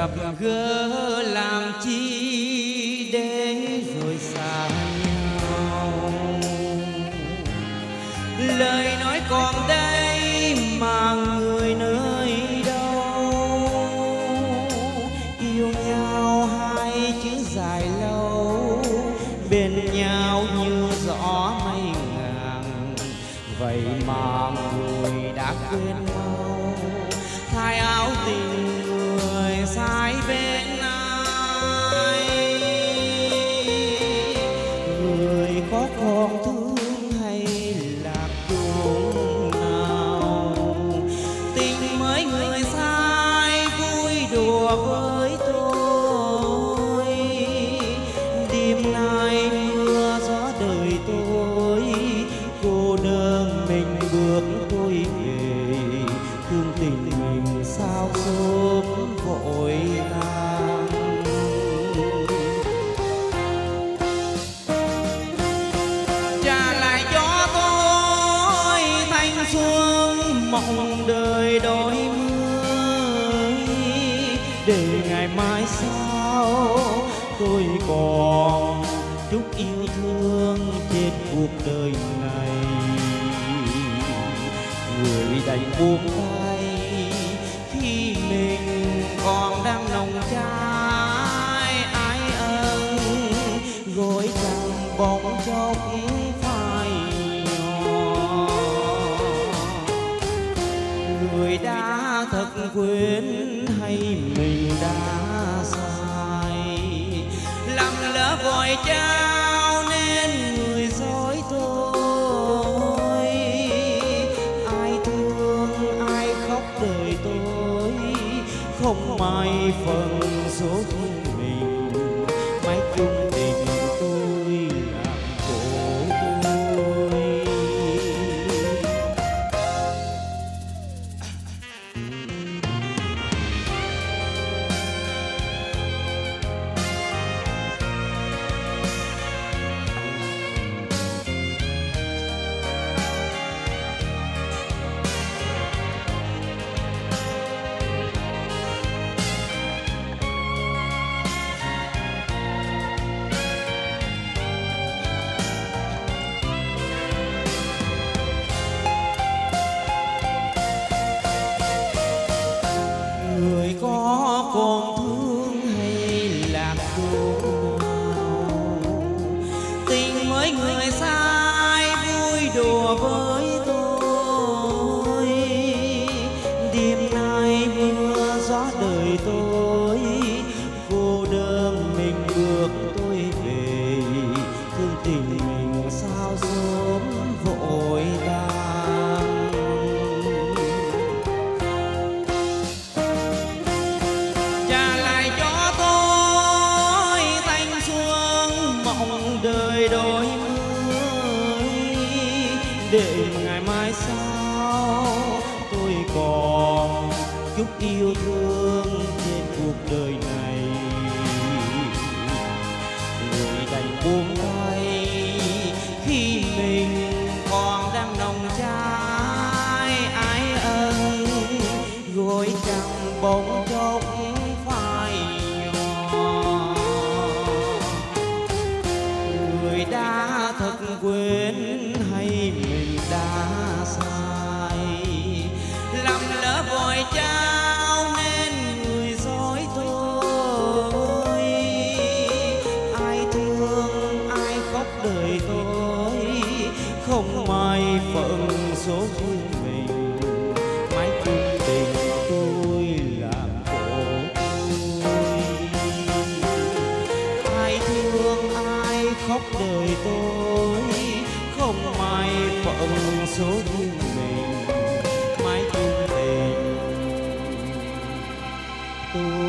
gặp gỡ làm chi để rồi xa nhau. Lời nói còn đây mà người nơi đâu, yêu nhau hai chữ dài lâu, bên nhau như gió mây ngàn. Vậy mà người đã quên mau, thay áo tình người sai bên ai. Người có còn thương hay lạc đường nào, tình mới người sai vui đùa với tôi. Đêm nay mưa gió đời tôi, cô đơn mình bước tôi về, thương tình mình sao sớm vội tan. Trả lại cho tôi thanh xuân mộng đời đổi mới, để ngày mai sau tôi còn chút yêu thương trên cuộc đời này. Người đành buông tay khi mình còn đang nồng cháy ái ân, gối chẳng bóng chốc phai nhỏ. Người đã thật quên hay mình đã sai, lầm lỡ vội trao nên người dối tôi. Ai thương ai khóc đời tôi, không may phần số thương mình, mãi chung tình tôi làm khổ tôi. Người có còn thương hay lạc đường nào, tình mới người sai vui đùa với tôi. Đêm nay mưa gió đời tôi, cô đơn mình bước tôi về, thương tình mình sao sớm vội tan. Đời đổi mới, để ngày mai sau tôi còn chút yêu thương trên cuộc đời này. Người đành buông tay khi mình còn đang nồng cháy ái ân, gối chẳng bóng chốc phai nhỏ. Người đã thật quên hay mình đã sai, lầm lỡ vội trao nên người dối tôi. Ai thương ai khóc đời tôi, không may phận số thương mình, mãi chung tình tôi làm khổ tôi. Ai thương ai khóc đời tôi, không may phận số duyên mình, mãi chung tình tôi